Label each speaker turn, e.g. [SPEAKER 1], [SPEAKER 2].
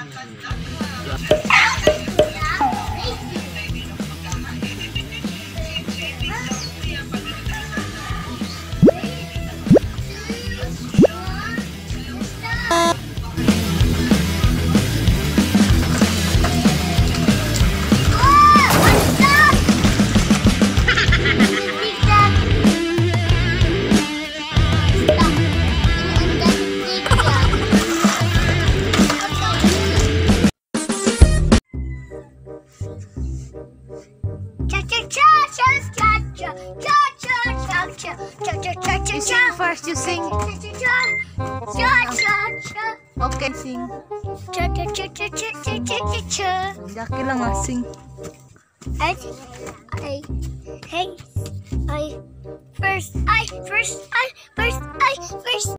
[SPEAKER 1] You sing first, you sing. Okay, sing. Daki lang sing.
[SPEAKER 2] First.